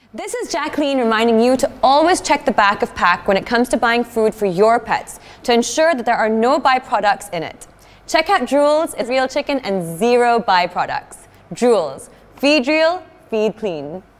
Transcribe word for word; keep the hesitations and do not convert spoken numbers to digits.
This is Jacqueline reminding you to always check the back of pack when it comes to buying food for your pets to ensure that there are no byproducts in it. Check out Drools, it's real chicken and zero byproducts. Drools, feed real, feed clean.